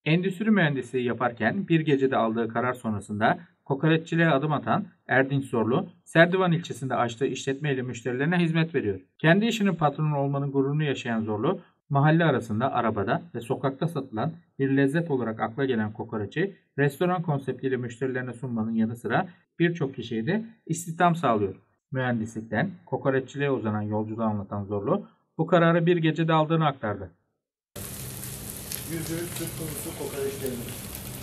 Endüstri mühendisliği yaparken bir gecede aldığı karar sonrasında kokoreççiliğe adım atan Erdinç Zorlu, Serdivan ilçesinde açtığı işletmeyle müşterilerine hizmet veriyor. Kendi işinin patronu olmanın gururunu yaşayan Zorlu, mahalle arasında arabada ve sokakta satılan bir lezzet olarak akla gelen kokoreçi restoran konseptiyle müşterilerine sunmanın yanı sıra birçok kişiye de istihdam sağlıyor. Mühendislikten kokoreççiliğe uzanan yolculuğu anlatan Zorlu, bu kararı bir gecede aldığını aktardı. %100 Türk kuzusu kokoreçlerimiz.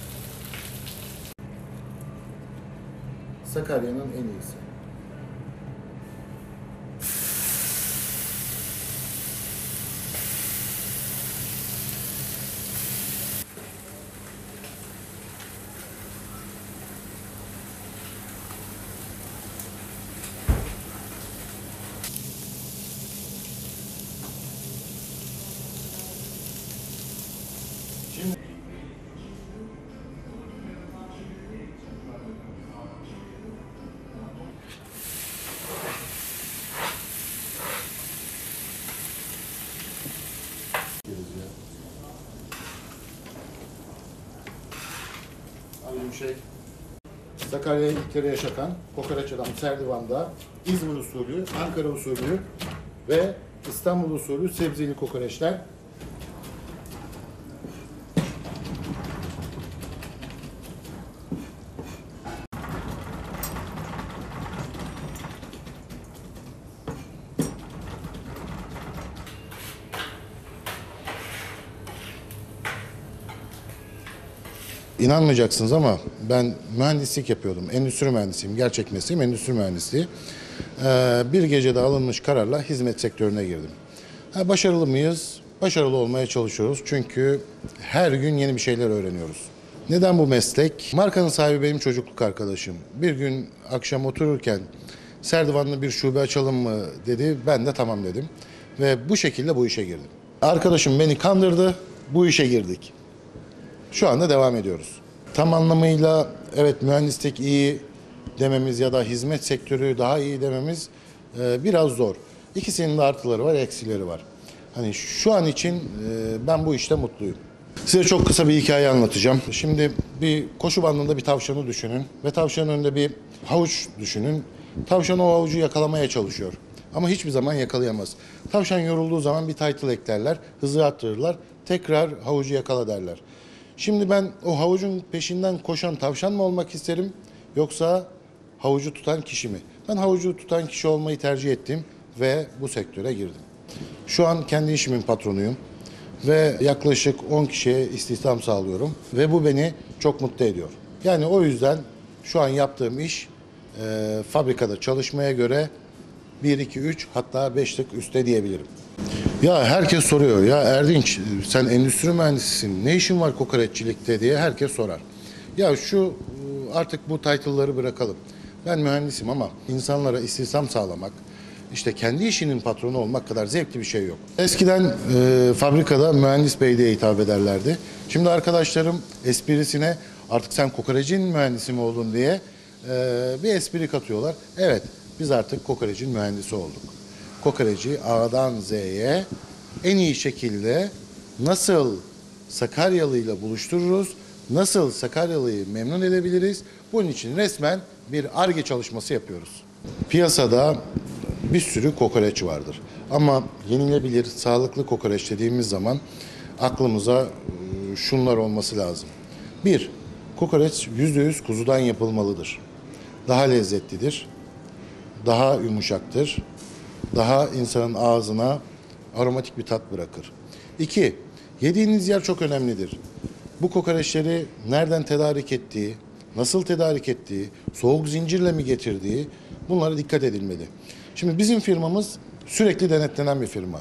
Sakarya'nın en iyisi. Şimdi Sakarya'yı ilk kere yaşatan kokoreç adam Serdivan'da İzmir usulü, Ankara usulü ve İstanbul usulü sebzeli kokoreçler. İnanmayacaksınız ama ben mühendislik yapıyordum. Endüstri mühendisiyim. Gerçek mesleğim endüstri mühendisliği. Bir gecede alınmış kararla hizmet sektörüne girdim. Başarılı mıyız? Başarılı olmaya çalışıyoruz. Çünkü her gün yeni bir şeyler öğreniyoruz. Neden bu meslek? Markanın sahibi benim çocukluk arkadaşım. Bir gün akşam otururken Serdivan'da bir şube açalım mı dedi. Ben de tamam dedim. Ve bu şekilde bu işe girdim. Arkadaşım beni kandırdı. Bu işe girdik. Şu anda devam ediyoruz. Tam anlamıyla evet mühendislik iyi dememiz ya da hizmet sektörü daha iyi dememiz biraz zor. İkisinin de artıları var, eksileri var. Hani şu an için ben bu işte mutluyum. Size çok kısa bir hikaye anlatacağım. Şimdi bir koşu bandında bir tavşanı düşünün ve tavşanın önünde bir havuç düşünün. Tavşan o havucu yakalamaya çalışıyor. Ama hiçbir zaman yakalayamaz. Tavşan yorulduğu zaman bir title eklerler, hızı arttırırlar, tekrar havucu yakala derler. Şimdi ben o havucun peşinden koşan tavşan mı olmak isterim yoksa havucu tutan kişi mi? Ben havucu tutan kişi olmayı tercih ettim ve bu sektöre girdim. Şu an kendi işimin patronuyum ve yaklaşık 10 kişiye istihdam sağlıyorum ve bu beni çok mutlu ediyor. Yani o yüzden şu an yaptığım iş fabrikada çalışmaya göre 1, 2, 3 hatta 5 tık üstte diyebilirim. Ya herkes soruyor ya Erdinç sen endüstri mühendisisin ne işin var kokoreççilikte diye herkes sorar. Ya şu artık bu title'ları bırakalım. Ben mühendisim ama insanlara istihdam sağlamak, işte kendi işinin patronu olmak kadar zevkli bir şey yok. Eskiden fabrikada mühendis bey diye hitap ederlerdi. Şimdi arkadaşlarım esprisine artık sen kokorecin mühendisi mi oldun diye bir espri katıyorlar. Evet biz artık kokorecin mühendisi olduk. Kokoreci A'dan Z'ye en iyi şekilde nasıl Sakaryalı'yla buluştururuz, nasıl Sakaryalı'yı memnun edebiliriz? Bunun için resmen bir Ar-Ge çalışması yapıyoruz. Piyasada bir sürü kokoreç vardır. Ama yenilebilir, sağlıklı kokoreç dediğimiz zaman aklımıza şunlar olması lazım. 1. Kokoreç %100 kuzudan yapılmalıdır. Daha lezzetlidir, daha yumuşaktır. Daha insanın ağzına aromatik bir tat bırakır. 2. Yediğiniz yer çok önemlidir. Bu kokoreçleri nereden tedarik ettiği, nasıl tedarik ettiği, soğuk zincirle mi getirdiği bunlara dikkat edilmeli. Şimdi bizim firmamız sürekli denetlenen bir firma.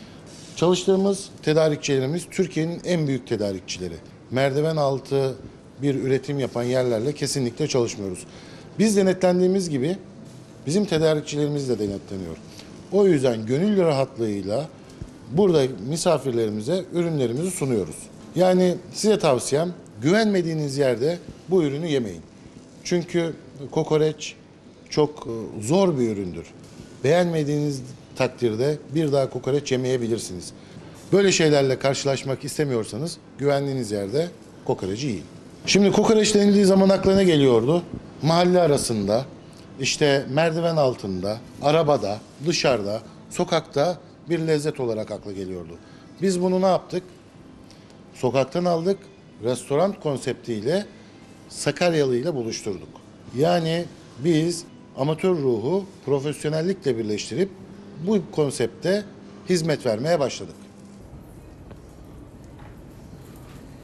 Çalıştığımız tedarikçilerimiz Türkiye'nin en büyük tedarikçileri. Merdiven altı bir üretim yapan yerlerle kesinlikle çalışmıyoruz. Biz denetlendiğimiz gibi bizim tedarikçilerimiz de denetleniyor. O yüzden gönül rahatlığıyla burada misafirlerimize ürünlerimizi sunuyoruz. Yani size tavsiyem güvenmediğiniz yerde bu ürünü yemeyin. Çünkü kokoreç çok zor bir üründür. Beğenmediğiniz takdirde bir daha kokoreç yemeyebilirsiniz. Böyle şeylerle karşılaşmak istemiyorsanız güvendiğiniz yerde kokoreci yiyin. Şimdi kokoreç denildiği zaman aklına geliyordu. Mahalle arasında, işte merdiven altında, arabada, dışarıda, sokakta bir lezzet olarak akla geliyordu. Biz bunu ne yaptık? Sokaktan aldık, restoran konseptiyle Sakaryalı ile buluşturduk. Yani biz amatör ruhu profesyonellikle birleştirip bu konsepte hizmet vermeye başladık.